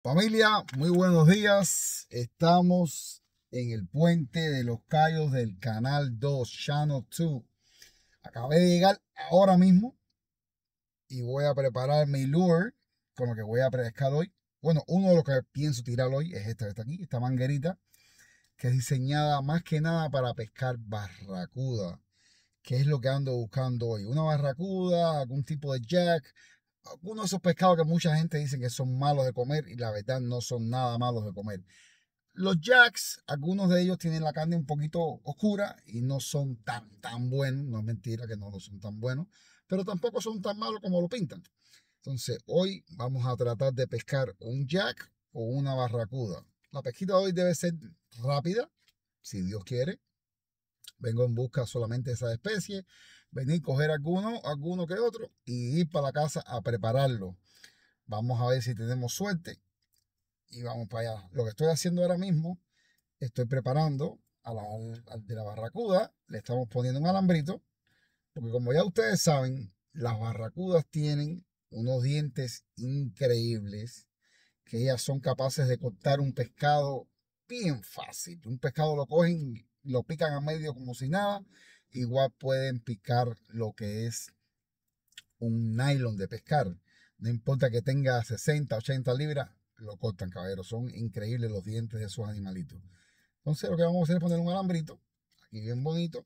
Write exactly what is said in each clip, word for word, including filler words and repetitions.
Familia, muy buenos días. Estamos en el puente de los Cayos del Canal dos, Channel dos. Acabé de llegar ahora mismo y voy a preparar mi lure con lo que voy a pescar hoy. Bueno, uno de los que pienso tirar hoy es esta que está aquí, esta manguerita, que es diseñada más que nada para pescar barracuda, que es lo que ando buscando hoy. Una barracuda, algún tipo de jack, algunos de esos pescados que mucha gente dice que son malos de comer y la verdad no son nada malos de comer. Los jacks, algunos de ellos tienen la carne un poquito oscura y no son tan, tan buenos. No es mentira que no lo son tan buenos, pero tampoco son tan malos como lo pintan. Entonces, hoy vamos a tratar de pescar un jack o una barracuda. La pesquita de hoy debe ser rápida, si Dios quiere. Vengo en busca solamente de esa especie, venir, coger alguno, alguno que otro y ir para la casa a prepararlo. Vamos a ver si tenemos suerte y vamos para allá. Lo que estoy haciendo ahora mismo, estoy preparando a la, al de la barracuda, le estamos poniendo un alambrito, porque como ya ustedes saben, las barracudas tienen unos dientes increíbles, que ellas son capaces de cortar un pescado bien fácil. Un pescado lo cogen, lo pican a medio como si nada, igual pueden picar lo que es un nylon de pescar. No importa que tenga sesenta, ochenta libras, lo cortan, caballeros. Son increíbles los dientes de esos animalitos. Entonces lo que vamos a hacer es poner un alambrito, aquí bien bonito,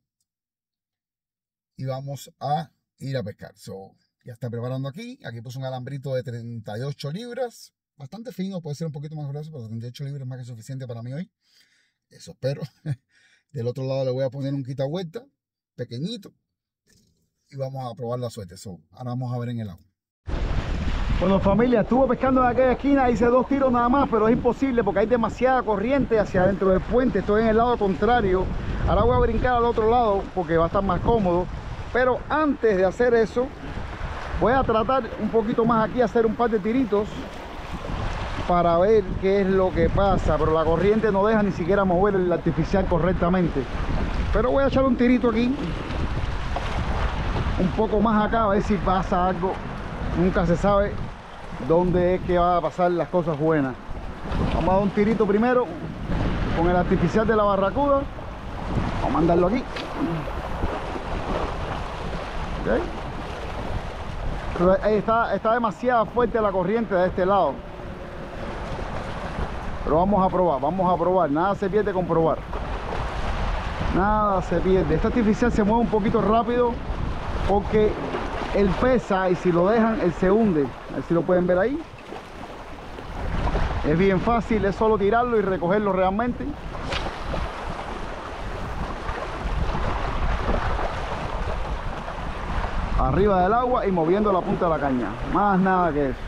y vamos a ir a pescar. So, ya está preparando aquí. Aquí puse un alambrito de treinta y ocho libras. Bastante fino, puede ser un poquito más grueso, pero treinta y ocho libras es más que suficiente para mí hoy. Eso espero. Del otro lado le voy a poner un quitavuelta pequeñito y vamos a probar la suerte. So, ahora vamos a ver en el agua. Bueno, familia, estuve pescando en aquella esquina, hice dos tiros nada más, pero es imposible porque hay demasiada corriente hacia adentro del puente. Estoy en el lado contrario. Ahora voy a brincar al otro lado porque va a estar más cómodo. Pero antes de hacer eso, voy a tratar un poquito más aquí, hacer un par de tiritos para ver qué es lo que pasa. Pero la corriente no deja ni siquiera mover el artificial correctamente. Pero voy a echar un tirito aquí, un poco más acá, a ver si pasa algo. Nunca se sabe dónde es que va a pasar las cosas buenas. Vamos a dar un tirito primero con el artificial de la barracuda. Vamos a mandarlo aquí. ¿Okay? Pero ahí está, está demasiado fuerte la corriente de este lado. Pero vamos a probar, vamos a probar. Nada se pierde con probar. Nada se pierde. Este artificial se mueve un poquito rápido porque él pesa y si lo dejan, él se hunde. A ver si lo pueden ver ahí. Es bien fácil, es solo tirarlo y recogerlo realmente. Arriba del agua y moviendo la punta de la caña. Más nada que eso.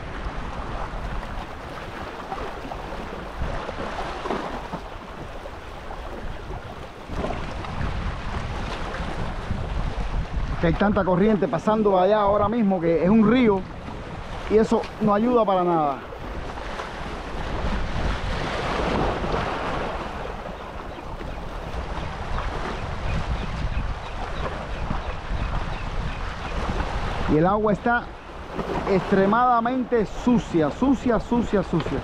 Que hay tanta corriente pasando allá ahora mismo que es un río y eso no ayuda para nada. Y el agua está extremadamente sucia, sucia, sucia, sucia.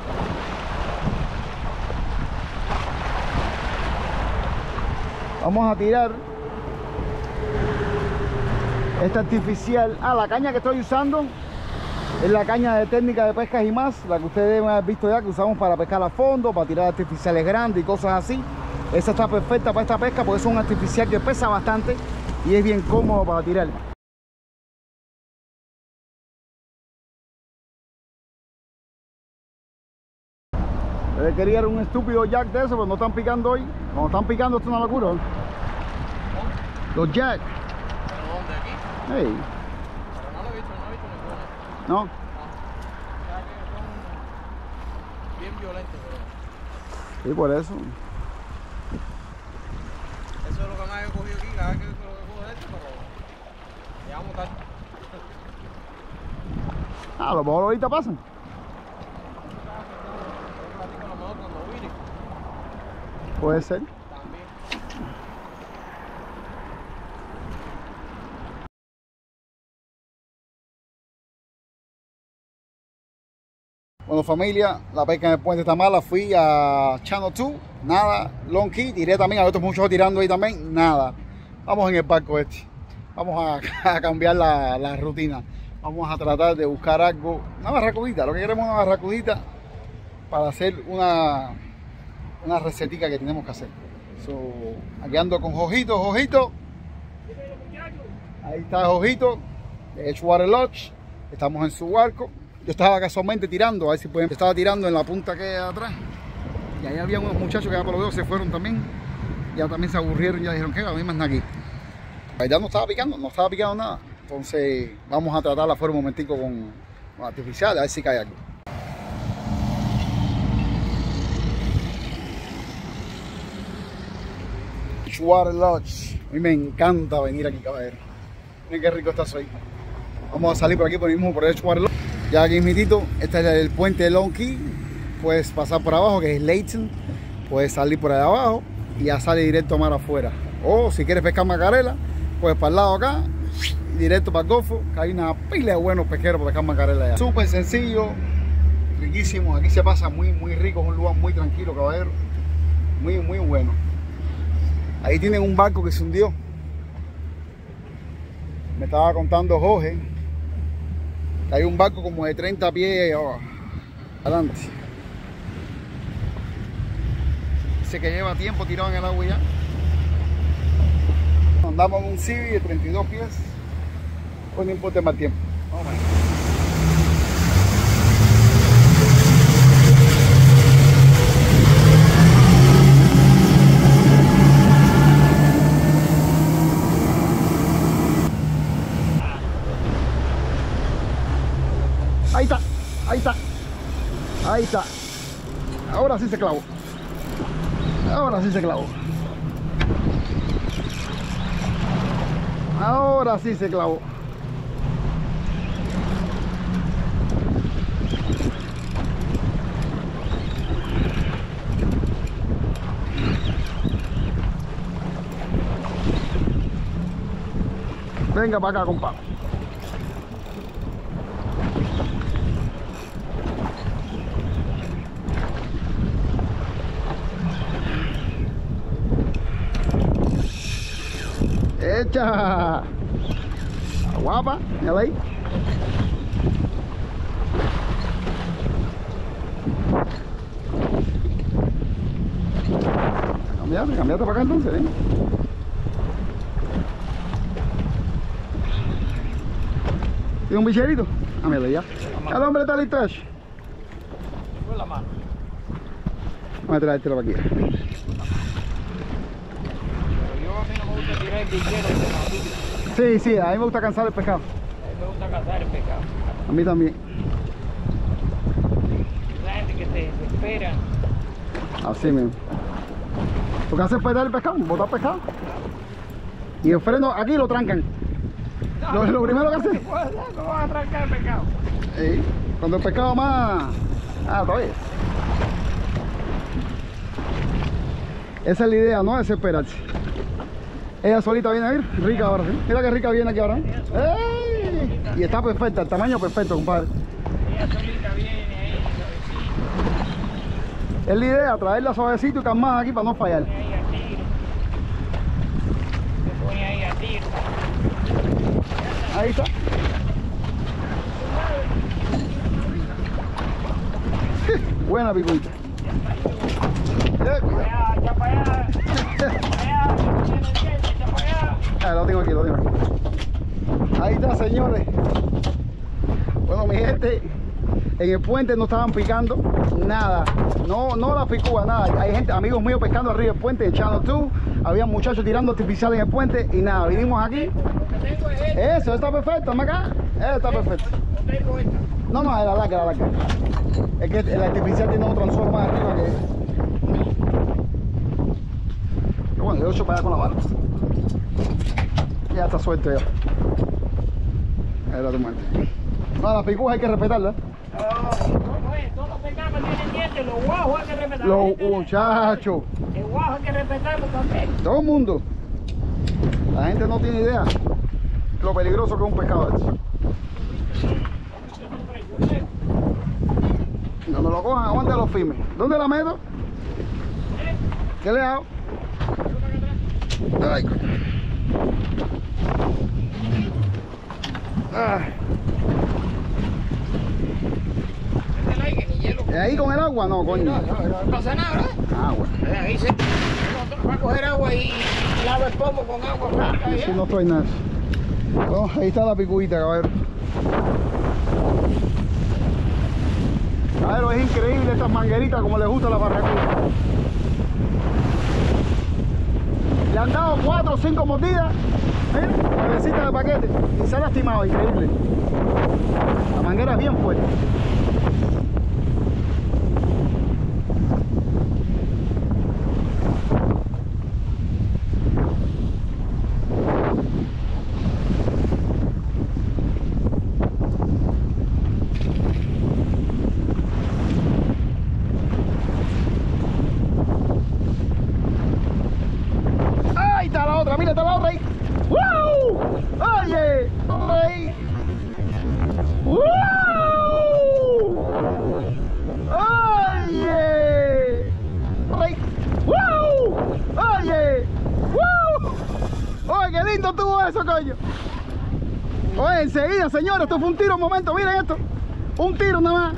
Vamos a tirar este artificial. Ah, la caña que estoy usando es la caña de técnica de pescas y más, la que ustedes deben haber visto ya, que usamos para pescar a fondo, para tirar artificiales grandes y cosas así. Esa está perfecta para esta pesca porque es un artificial que pesa bastante y es bien cómodo para tirar. Yo quería un estúpido jack de eso, pero no están picando hoy. Cuando están picando, esto es una locura. Los jack. ¿Pero dónde? ¿Aquí? Hey. Pero no lo he visto, no he visto ninguno. No. No. Ya que son bien violentos, pero... Sí, por eso. Eso es lo que más he cogido aquí, cada vez que cojo esto, pero... Llegamos tarde. Ah, a lo mejor ahorita pasan. A lo mejor cuando vine. Puede ser. También. Bueno, familia, la pesca en el puente está mala. Fui a Channel dos, nada. Long Key, tiré también, hay otros muchachos tirando ahí también, nada. Vamos en el barco este. Vamos a, a cambiar la, la rutina. Vamos a tratar de buscar algo, una barracudita. Lo que queremos es una barracudita para hacer una, una recetica que tenemos que hacer. So, aquí ando con Jojito, Jojito. Ahí está Jojito de Edgewater Lodge. Estamos en su barco. Yo estaba casualmente tirando, a ver si pueden. Estaba tirando en la punta que hay atrás. Y ahí había unos muchachos que ya por lo veo se fueron también. Ya también se aburrieron, ya dijeron que a mí más nada aquí. Ya no estaba picando, no estaba picando nada. Entonces vamos a tratarla afuera un momentico con, con artificial, a ver si cae algo. Edgewater Lodge. A mí me encanta venir aquí, caballero. Miren qué rico está eso ahí. Vamos a salir por aquí por el mismo, por Edgewater Lodge. Ya aquí mismito, este es el puente de Long Key. Puedes pasar por abajo, que es Layton. Puedes salir por ahí abajo y ya sale directo a mar afuera. O si quieres pescar macarela, pues para el lado acá, directo para el Golfo, que hay una pila de buenos pesqueros para pescar macarela allá. Súper sencillo, riquísimo. Aquí se pasa muy, muy rico, es un lugar muy tranquilo, caballero. Muy, muy bueno. Ahí tienen un barco que se hundió. Me estaba contando Jorge que hay un barco como de treinta pies oh, adelante. Dice que lleva tiempo tirado en el agua ya. Andamos en un Civi de treinta y dos pies. Pues no importa más tiempo. Vamos ahí. Ahí está, ahí está, ahí está. Ahora sí se clavó. Ahora sí se clavó. Ahora sí se clavó. Venga para acá, compadre. Echa. Guapa, mira ahí. Cambiate, cambiate para acá entonces, ¿eh? ¿Tiene un bicherito? Ah, mira ya. El hombre está listo. Con la mano. Vamos a traértelo para aquí. Pero yo a mí no me gusta tirar el bichero de la vida. Sí, sí, a mí me gusta cansar el pescado. A mí me gusta cazar el pescado. A mí también. La gente que se desespera. Así mismo. Lo que hace es pegar el pescado, botar pescado. Y el freno aquí lo trancan. Lo, lo primero que hace. No vas a trancar el pescado. Sí, cuando el pescado más. Ah, todavía. Esa es la idea, no desesperarse. Ella solita viene a ir, rica ahora, ¿sí? Mira que rica viene aquí ahora. ¡Ey! Y está perfecta, el tamaño perfecto, compadre. Ella solita viene ahí, suavecito. Es la idea, traerla suavecito y calmada aquí para no fallar. Ahí a tiro. Se pone ahí a tiro. Ahí está. Buena picuita. Allá, echa para allá. Allá, echa para allá. Ah, lo tengo aquí, lo tengo aquí. Ahí está, señores. Bueno, mi gente, en el puente no estaban picando nada. No, no la picúa, nada. Hay gente, amigos míos pescando arriba del puente en Channel dos. Había muchachos tirando artificial en el puente y nada. Vinimos aquí. Eso, está perfecto, dame acá. Eso está perfecto. No, no, es la larga, la larga. Es que el artificial tiene otro anzuelo más arriba que... Pero bueno, yo echo para allá con la bala. Ya está suelto ya. Ahí está tu muerte. No, las picujas hay que respetarlas. ¿Cómo es? Todos los pescados tienen dientes, los guajos hay que respetarlos. Los muchachos. El guajo hay que respetarlo también. Todo el mundo. La gente no tiene idea lo peligroso que es un pescado este. No me lo cojan, aguante los firmes. ¿Dónde la meto? ¿Qué le hago? Ay, coño. Ay. ¿Es ahí con el agua? No, coño. No, no, no pasa nada, ¿verdad? Ah, bueno. Ahí se va a coger agua y, y lava el pomo con agua fresca. Si no estoy nada. Bueno, ahí está la picuita, caballero. Caballero, es increíble estas mangueritas como les gusta la barracuda. Le han dado cuatro o cinco mordidas. Miren, cabecita de paquete. Y se ha lastimado, increíble. La manguera es bien fuerte. Mira, está la otra ahí. ¡Wow! ¡Oye! ¡Ahí! ¡Wow! ¡Oye! ¡Ahí! ¡Wow! ¡Oye! ¡Wow! ¡Oye, qué lindo tuvo eso, coño! Oye, enseguida, señores, esto fue un tiro, un momento, miren esto. Un tiro nada más.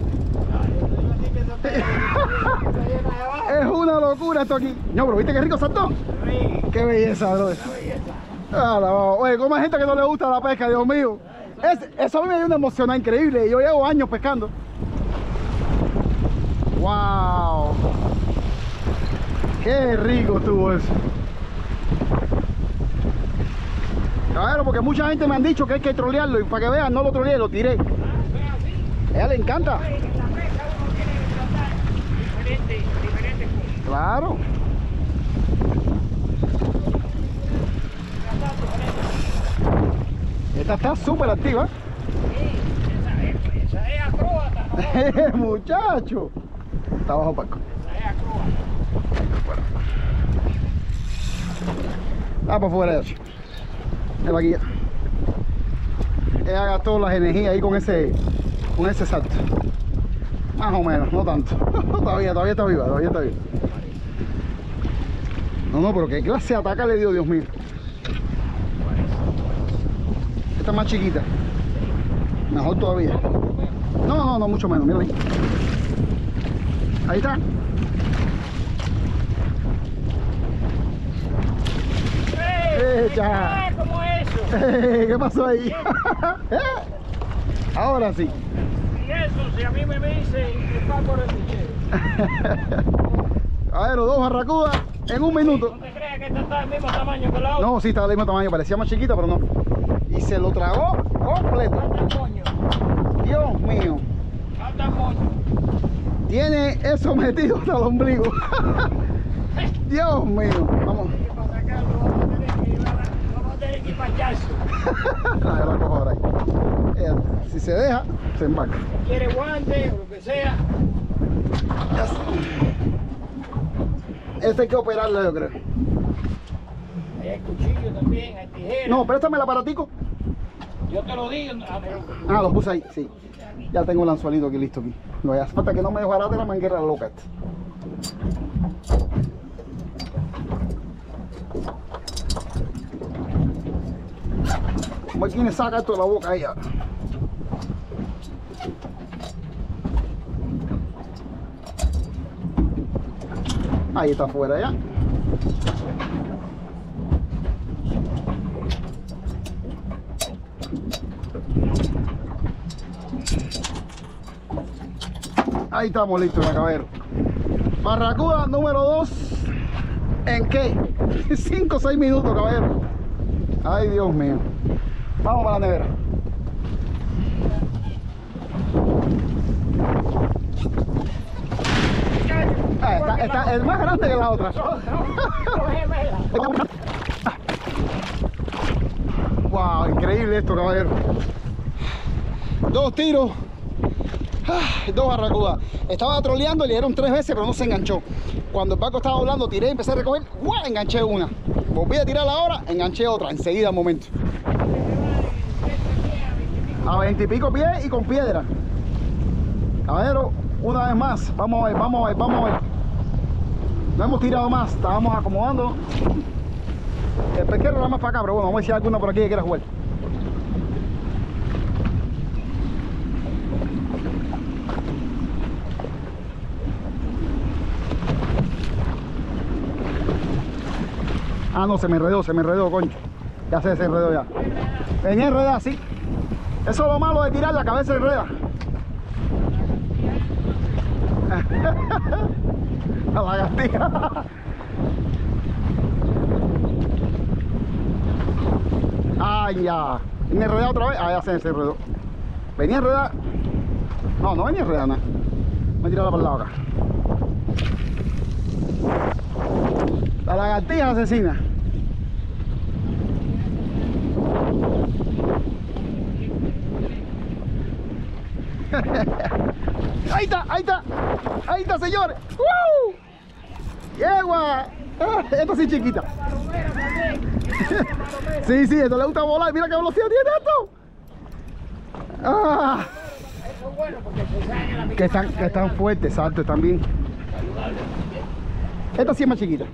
Es una locura esto aquí. No, pero ¿viste qué rico saltó? Qué belleza, bro. Ah, oye, ¿cómo hay gente que no le gusta la pesca? Dios mío. Es, eso a mí me dio una emoción increíble. Yo llevo años pescando. Wow. Qué rico estuvo eso. Claro, porque mucha gente me han dicho que hay que trolearlo y para que vean, no lo troleé, lo tiré. A ella le encanta. Claro. Esta está súper activa. Sí, esa, esa es acróbata, ¿no? Muchacho. Está bajo Paco. Esa es acróbata. Ah, por fuera de eso. Mira aquí ya. Ella gastó las energías ahí con ese, con ese salto. Más o menos, no tanto. todavía, todavía está viva, todavía está viva. No, no, pero qué clase de ataca le dio, Dios mío. Esta es más chiquita. Mejor todavía. No, no, no, mucho menos, mira ahí. Ahí está. ¡Eh! ¡Echa! ¿Cómo es eso? ¿Qué pasó ahí? Ahora sí. Y eso, si a mí me dicen que está por el pichero. A ver, dos barracudas en un minuto. ¿No te creas que esta está del mismo tamaño que la otra? No, sí, está del mismo tamaño, parecía más chiquita, pero no. Y se lo tragó completo. Falta moño. Dios mío. Falta moño. Tiene eso metido hasta el ombligo. Dios mío. Vamos. Que para sacarlo vamos a tener que llevar a- vamos a tener que pacharse. Ah, yo la cojo ahora ahí. Eh, Si se deja, se embarca. Quiere guante o lo que sea. Ya está. Este hay que operarlo, yo creo. Ahí hay cuchillo también, hay tijeras. No, préstame el aparatico. Yo te lo digo. A ver. Ah, lo puse ahí, sí. Ya tengo el anzuelito aquí listo aquí. No hace falta que no me desbarate la manguera loca esta. Como aquí me saca esto de la boca ahí. ahora. Ahí está afuera ya. Ahí estamos listos, caballero. Barracuda número dos. ¿En qué? cinco o seis minutos, caballero. Ay, Dios mío. Vamos para la nevera. Ah, está, está, es más grande que la otra. Wow, increíble esto, caballero. Dos tiros. Ah, dos barracudas. Estaba troleando y le dieron tres veces, pero no se enganchó. Cuando el barco estaba hablando, tiré, empecé a recoger. ¡Guau! Enganché una. Volví a tirar ahora, enganché otra. Enseguida, al momento. A veinte y pico pies y con piedra. Caballero, Una vez más, vamos a ver, vamos a ver, vamos a ver. No hemos tirado más, estábamos acomodando. El pesquero era más para acá, pero bueno, vamos a ver si hay alguna por aquí que quiera jugar. Ah, no, se me enredó, se me enredó, concho. Ya se enredó ya. Venía enredada, sí. Eso es lo malo de tirar, la cabeza enreda. La lagartija. Ay, ya. ¿Me enredó otra vez? Ah, ya se, se enredó. Venía enredada. No, no venía enredada nada. Me he tirado para el lado acá. La lagartija asesina. Ahí está, ahí está, ahí está, señores. ¡Uh! ¡Yegua! Ah, esta sí chiquita. Sí, sí, esto le gusta volar. Mira qué velocidad tiene esto. Ah. Que están, que están fuertes, exacto, están bien. Esta sí es más chiquita.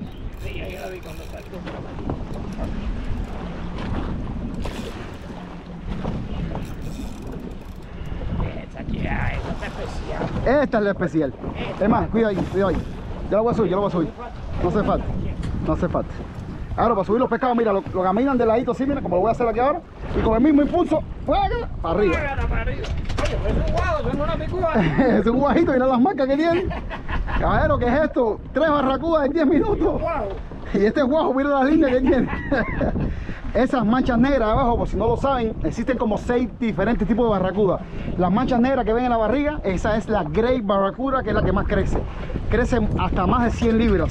Esta es la especial. Es más, cuidado ahí, cuidado ahí. Yo la voy a subir, yo la voy a subir. No hace falta, no hace falta. Ahora para subir los pescados, mira, lo, lo caminan de ladito así, mira, como lo voy a hacer aquí ahora. Y con el mismo impulso, ¡fuega! Para arriba. Oye, pero es un guado, eso no es una picúa. Es un guajito, mira las marcas que tiene. Caballero, ¿qué es esto? Tres barracudas en diez minutos. Y este guajo, mira las líneas que tiene. Esas manchas negras abajo, por si no lo saben, existen como seis diferentes tipos de barracudas. Las manchas negras que ven en la barriga, esa es la Great Barracuda, que es la que más crece. Crece hasta más de cien libras.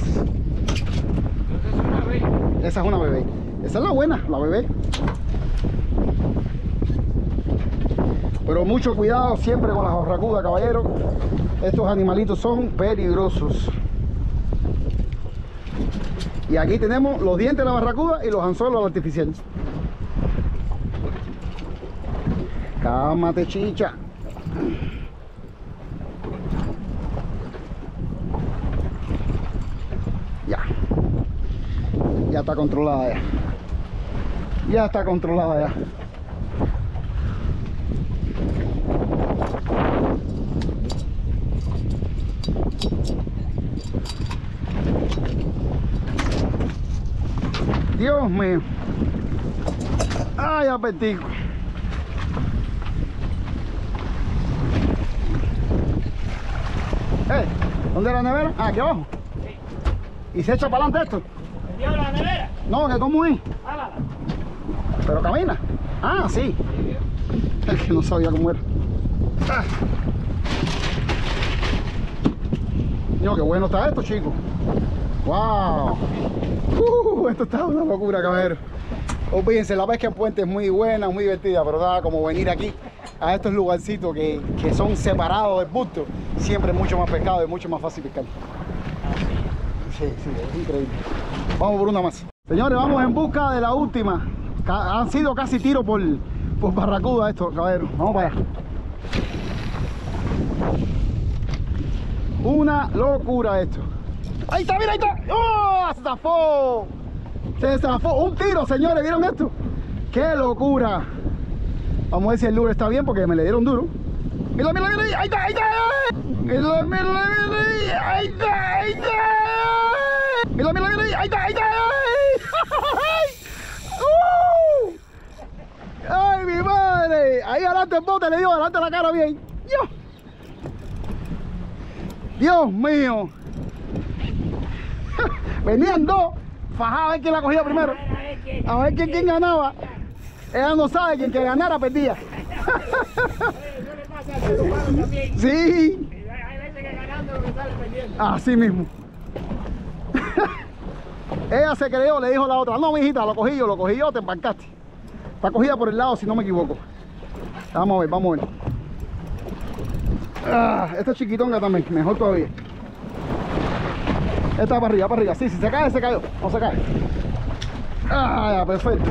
Esa es una bebé. Esa es la buena, la bebé. Pero mucho cuidado siempre con las barracudas, caballero. Estos animalitos son peligrosos. Y aquí tenemos los dientes de la barracuda y los anzuelos artificiales. Cálmate, chicha. Ya. Ya está controlada ya. Ya está controlada ya. Dios mío. Ay, apetito. Eh, ¿dónde es la nevera? Ah, aquí abajo. Sí. ¿Y se echa para adelante esto? ¿Vendió la nevera? No, que cómo es. Álala. Pero camina. Ah, sí. Es que no sabía cómo era. Ah. Dios, qué bueno está esto, chicos. Wow. Uh, esto está una locura, caballero. Olvídense, la pesca en puente es muy buena, muy divertida, pero nada como venir aquí a estos lugarcitos que, que son separados del bulto. Siempre es mucho más pescado y mucho más fácil pescar. Sí, sí, es increíble. Vamos por una más. Señores, vamos en busca de la última. Han sido casi tiros por, por barracuda estos, caballero. Vamos para allá. Una locura esto. Ahí está, mira, ahí está. ¡Oh! Se zafó. Se zafó. Un tiro, señores. ¿Vieron esto? ¡Qué locura! Vamos a ver si el lure está bien porque me le dieron duro. Mira, mira, mira. Ahí está, ahí está. Mira, mira, mira. Ahí está, ahí está. Mira, mira, mira. Ahí está, ahí está. ¡Uh! ¡Ay, mi madre! Ahí adelante el bote le dio adelante la cara bien. Dios. Dios mío. Venían dos, fajaba a ver quién la cogía primero, a ver quién, quién ganaba. Ella no sabe quién que ganara perdía. Sí. Hay veces que ganando lo que sale perdiendo. Así mismo. Ella se creyó, le dijo a la otra, no, mijita, lo cogí yo, lo cogí yo, te embarcaste. Está cogida por el lado, si no me equivoco. Vamos a ver, vamos a ver. Ah, esta es chiquitonga también, mejor todavía. Esta para arriba, para arriba. Sí, si se cae, se cayó. No se cae. Ah, ya, perfecto.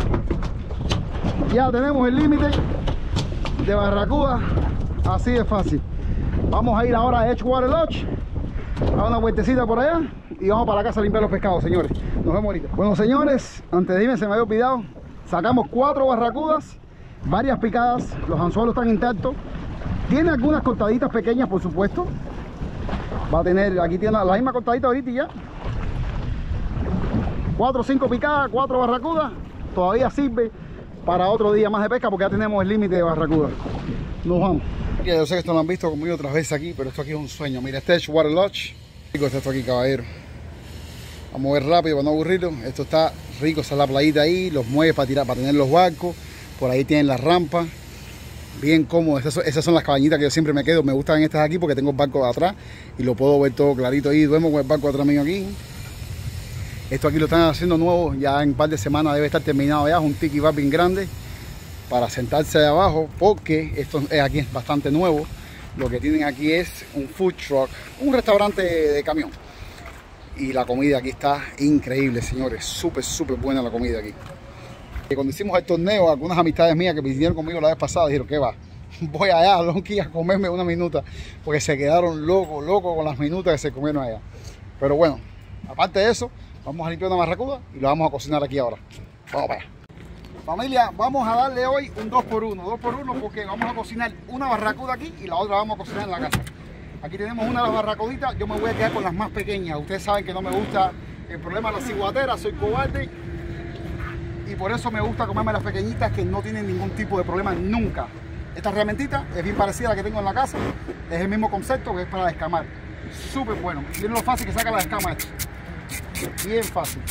Ya tenemos el límite de barracuda. Así de fácil. Vamos a ir ahora a Edgewater Lodge, a dar una vueltecita por allá y vamos para la casa a limpiar los pescados, señores. Nos vemos ahorita. Bueno, señores, antes de irme se me había olvidado. Sacamos cuatro barracudas, varias picadas, los anzuelos están intactos. Tiene algunas cortaditas pequeñas, por supuesto. Va a tener, aquí tiene la misma cortadita ahorita y ya. Cuatro o cinco picadas, cuatro barracudas. Todavía sirve para otro día más de pesca porque ya tenemos el límite de barracudas. Nos vamos. Yo sé que esto lo han visto conmigo otras veces aquí, pero esto aquí es un sueño. Mira, este es Edgewater Lodge. Rico está esto aquí, caballero. Vamos a ver rápido para no aburrirlo. Esto está rico, está la playita ahí, los muelles para tirar, para tener los barcos. Por ahí tienen las rampas. Bien cómodo. Esas son, esas son las cabañitas que yo siempre me quedo. Me gustan estas aquí porque tengo el barco de atrás y lo puedo ver todo clarito ahí. Duermo con el barco atrás mío aquí. Esto aquí lo están haciendo nuevo. Ya en un par de semanas debe estar terminado ya. Es un tiki bar bien grande para sentarse de abajo, porque esto es aquí es bastante nuevo. Lo que tienen aquí es un food truck, un restaurante de camión. Y la comida aquí está increíble, señores. Súper, súper buena la comida aquí. Y cuando hicimos el torneo, algunas amistades mías que vinieron conmigo la vez pasada dijeron, ¿qué va? Voy allá a Lonquí a comerme una minuta, porque se quedaron locos, locos con las minutas que se comieron allá. Pero bueno, aparte de eso, vamos a limpiar una barracuda y la vamos a cocinar aquí ahora. Vamos para allá. Familia, vamos a darle hoy un dos por uno. dos por uno porque vamos a cocinar una barracuda aquí y la otra vamos a cocinar en la casa. Aquí tenemos una de las barracuditas. Yo me voy a quedar con las más pequeñas. Ustedes saben que no me gusta el problema de las ciguateras. Soy cobarde. Y por eso me gusta comerme las pequeñitas que no tienen ningún tipo de problema nunca. Esta herramientita es bien parecida a la que tengo en la casa. Es el mismo concepto, que es para descamar. Súper bueno. Miren lo fácil que saca la descama esto. Bien fácil.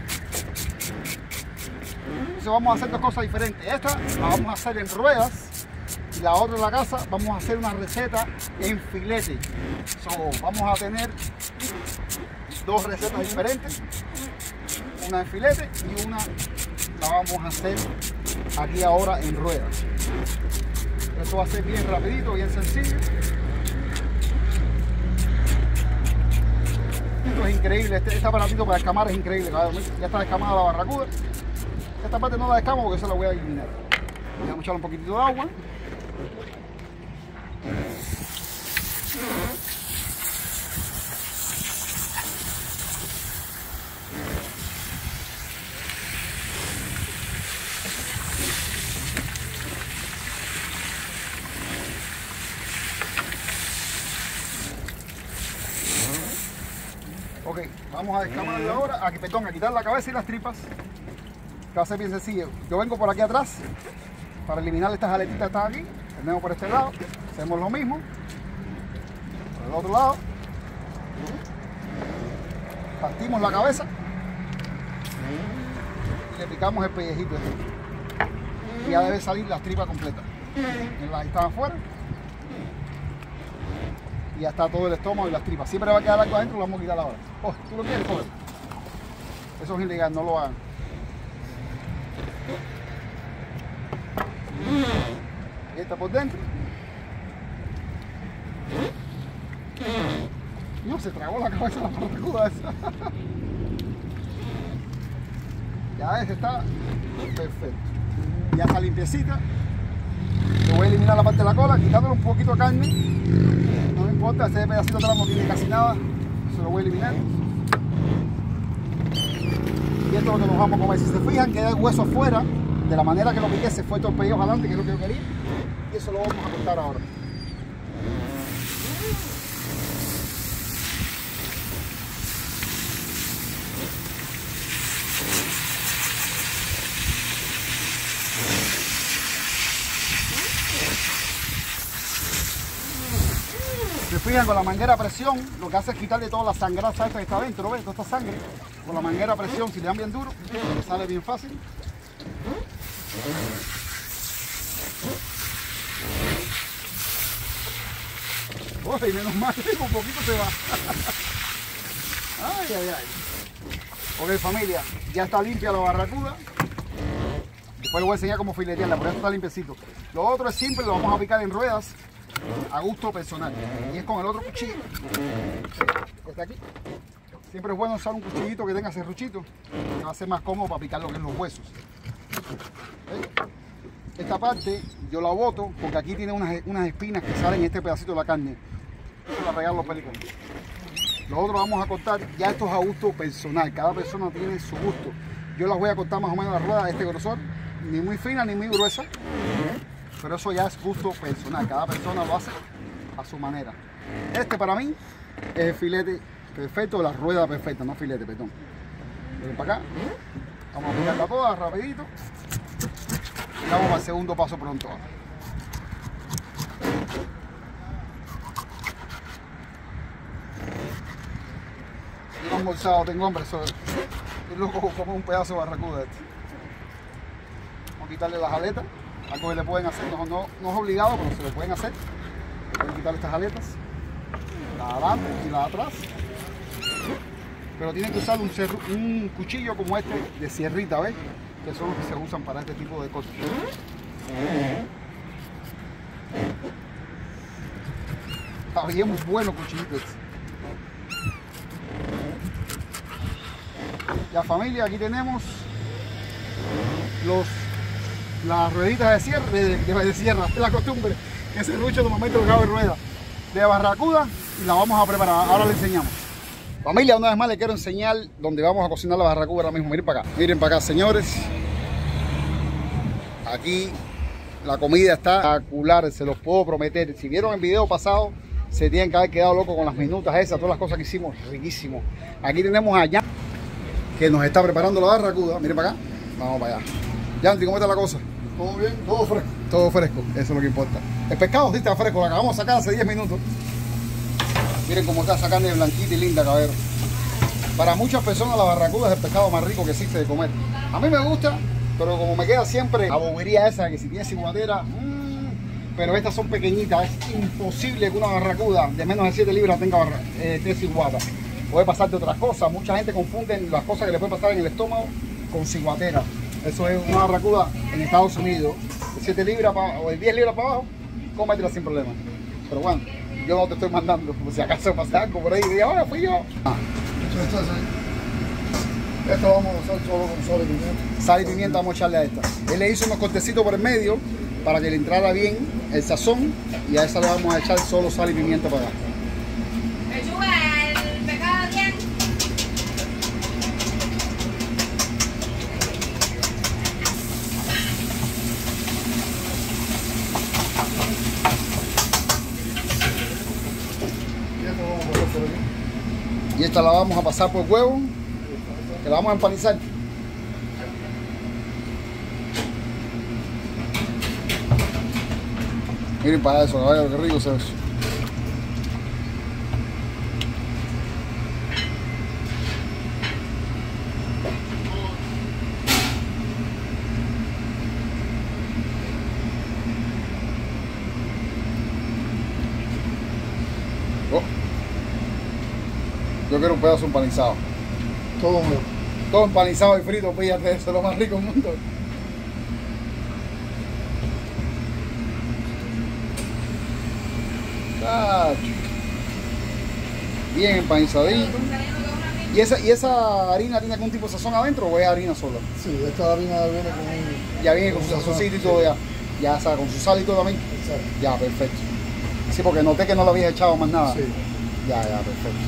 Entonces vamos a hacer dos cosas diferentes. Esta la vamos a hacer en ruedas y la otra en la casa vamos a hacer una receta en filete. So, vamos a tener dos recetas diferentes, una en filete y una la vamos a hacer aquí ahora en ruedas. Esto va a ser bien rapidito, bien sencillo. Esto es increíble, este, este aparatito para descamar es increíble. Ya está descamada la barracuda. Esta parte no la descamo porque eso la voy a eliminar. Vamos a echarle un poquitito de agua. Ok, vamos a descamarla ahora, aquí, perdón, a quitar la cabeza y las tripas. Que va a ser bien sencillo. Yo vengo por aquí atrás para eliminar estas aletitas que están aquí. Tenemos por este lado, hacemos lo mismo. Por el otro lado, partimos la cabeza y le picamos el pellejito. Y ya debe salir las tripas completas. Ahí están afuera. Y ya está todo el estómago y las tripas. Siempre va a quedar algo adentro, lo vamos a quitar ahora. Oh, ¿tú lo quieres, joder? Eso es ilegal, no lo hagan. Y está por dentro. No, se tragó la cabeza la barracuda esa. Ya ese está perfecto. Ya está limpiecita. Le voy a eliminar la parte de la cola, quitándole un poquito de carne. No me importa, ese pedacito atrás no tiene casi nada. Se lo voy a eliminar. Y esto es lo que nos vamos a comer. Si se fijan, queda el hueso afuera. De la manera que lo piqué, se fue todo el pellejo adelante, que es lo que yo quería. Y eso lo vamos a cortar ahora. Se fijan, con la manguera a presión, lo que hace es quitarle toda la sangraza esta que está adentro, ¿ves? Toda esta sangre. Con la manguera a presión, si le dan bien duro, sale bien fácil. Uy, menos mal, un poquito se va. Ay, ay, ay. Ok, familia, ya está limpia la barracuda. Después les voy a enseñar cómo filetearla, pero esto está limpiecito. Lo otro es simple, lo vamos a picar en ruedas a gusto personal. Y es con el otro cuchillo. Este aquí. Siempre es bueno usar un cuchillito que tenga serruchito, que va a ser más cómodo para picar lo que es los huesos. ¿Okay? Esta parte yo la boto porque aquí tiene unas, unas espinas que salen en este pedacito de la carne. le regalo los pelicones. Los otros vamos a cortar, ya esto es a gusto personal, cada persona tiene su gusto. Yo las voy a cortar más o menos la rueda de este grosor, ni muy fina ni muy gruesa, pero eso ya es gusto personal, cada persona lo hace a su manera. Este para mí es el filete perfecto, la rueda perfecta, no filete, perdón. Miren para acá, vamos a aplicarla toda rapidito y vamos al segundo paso pronto ahora. No almorzado, tengo hambre, soy loco como un pedazo de barracuda este. Vamos a quitarle las aletas, algo que le pueden hacer, no, no, no es obligado, pero se lo pueden hacer. Pueden quitarle estas aletas, la de adelante y la de atrás. Pero tienen que usar un, cerro, un cuchillo como este de sierrita, ¿ves? Que son los que se usan para este tipo de cosas. Está bien muy bueno cuchillito este. Ya familia, aquí tenemos los, las rueditas de sierra, de, de, de sierra, es la costumbre, que se rucha normalmente lo cabe rueda de barracuda y la vamos a preparar, ahora le enseñamos. Familia, una vez más les quiero enseñar donde vamos a cocinar la barracuda ahora mismo. Miren para acá, miren para acá, señores. Aquí la comida está espectacular, se los puedo prometer. Si vieron el video pasado, se tienen que haber quedado locos con las minutas esas, todas las cosas que hicimos, riquísimo. Aquí tenemos a Jan, que nos está preparando la barracuda. Miren para acá, vamos para allá. Yanti, ¿cómo está la cosa? Todo bien, todo fresco. Todo fresco, eso es lo que importa. El pescado sí está fresco, lo acabamos de sacar hace diez minutos. Miren cómo está esa carne blanquita y linda, caballero. Para muchas personas la barracuda es el pescado más rico que existe de comer. A mí me gusta, pero como me queda siempre la bobería esa que si tiene ciguatera, mmm, pero estas son pequeñitas, es imposible que una barracuda de menos de siete libras tenga barra, eh, tenga ciguata. Puede pasarte otras cosas, mucha gente confunde las cosas que le puede pasar en el estómago con ciguatera. Eso es una barracuda en Estados Unidos, de siete libras pa, o de diez libras para abajo, cómetela sin problema. Pero bueno, yo no te estoy mandando, por si acaso pasa algo por ahí y diga, ahora fui yo. Ah. Esto, esto, esto vamos a usar solo con sal y pimienta. Sal y pimienta vamos a echarle a esta. Él le hizo unos cortecitos por el medio para que le entrara bien el sazón y a esa le vamos a echar solo sal y pimienta para acá. Lechuga, el pescado bien. Y esto vamos a poner por aquí. Y esta la vamos a pasar por huevo, que la vamos a empanizar. Miren para eso, caballero, qué rico se ve eso. Oh. Yo quiero un pedazo empanizado. Todo nuevo. Todo empanizado y frito, píllate, eso es lo más rico del mundo. Cacho. Bien empanizadito. ¿Y esa, ¿Y esa harina tiene algún tipo de sazón adentro o es harina sola? Sí, esta harina viene con un... Ya viene con su sazoncito y todo, ya. Ya, o sea, con su sal y todo también. Exacto. Ya, perfecto. Sí, porque noté que no le habías echado más nada. Sí. Ya, ya, perfecto.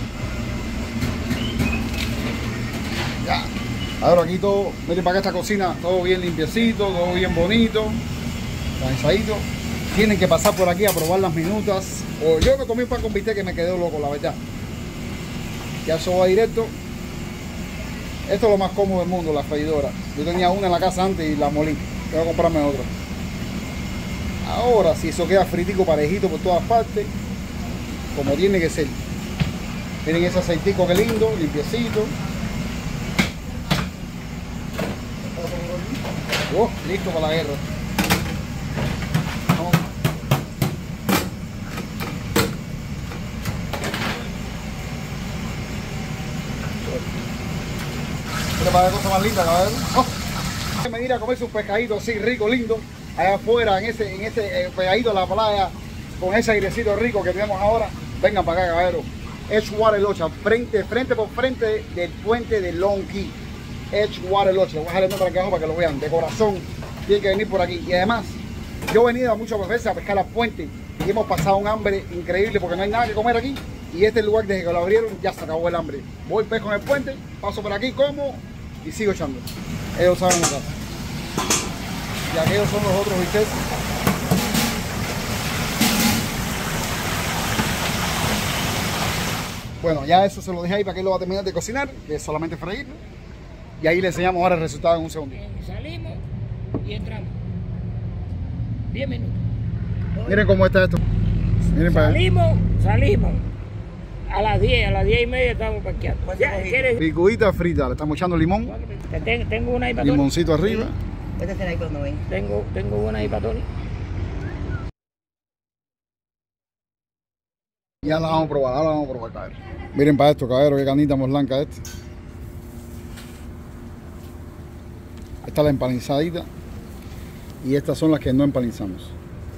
Ya. Ahora aquí todo, miren para acá esta cocina, todo bien limpiecito, todo bien bonito, organizadito. Tienen que pasar por aquí a probar las minutas. O yo me comí un pan con bistec que me quedé loco, la verdad. Ya eso va directo. Esto es lo más cómodo del mundo, la freidora. Yo tenía una en la casa antes y la molí. Tengo que comprarme otra. Ahora, si eso queda fritico, parejito por todas partes, como tiene que ser. Miren ese aceitico que lindo, limpiecito. Oh, listo para la guerra. Vamos. Mira para la cosa más linda, caballero. Oh. Me ir a comerse un pescadito así rico, lindo, allá afuera, en ese, en ese eh, pegadito de la playa, con ese airecito rico que tenemos ahora. Vengan para acá, caballero. Edgewater Locha, frente, frente por frente del puente de Long Key. Edgewater Locha, le voy a dejar el nombre aquí abajo para que lo vean, de corazón, tienen que venir por aquí. Y además, yo he venido muchas veces a pescar a puente y hemos pasado un hambre increíble porque no hay nada que comer aquí. Y este lugar, desde que lo abrieron, ya se acabó el hambre. Voy, pesco en el puente, paso por aquí, como y sigo echando. Ellos saben la casa. Y aquellos son los otros bistecs. Bueno, ya eso se lo dejé ahí para que él lo va a terminar de cocinar, que es solamente freírlo. Y ahí le enseñamos ahora el resultado en un segundo. Salimos y entramos. diez minutos. Miren cómo está esto. Miren para allá. Salimos, salimos. A las diez, a las diez y media estamos parqueando. Ya, ¿quieres? Picudita frita, le estamos echando limón, Tengo, tengo una ahí para Tony. limoncito arriba. Este será ahí cuando venga. Tengo, tengo una ahí para Tony. Ya la vamos a probar, ahora la vamos a probar, cabrón. Miren para esto, cabrón, qué canita más blanca este. Esta es la empanizadita. Y estas son las que no empanizamos.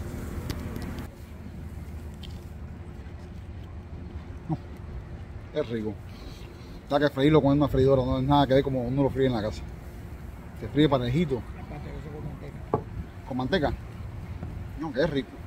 Es rico. Da que freírlo con una freidora, no es nada que ver como uno lo fríe en la casa. Se fríe parejito. Con manteca. No, que es rico.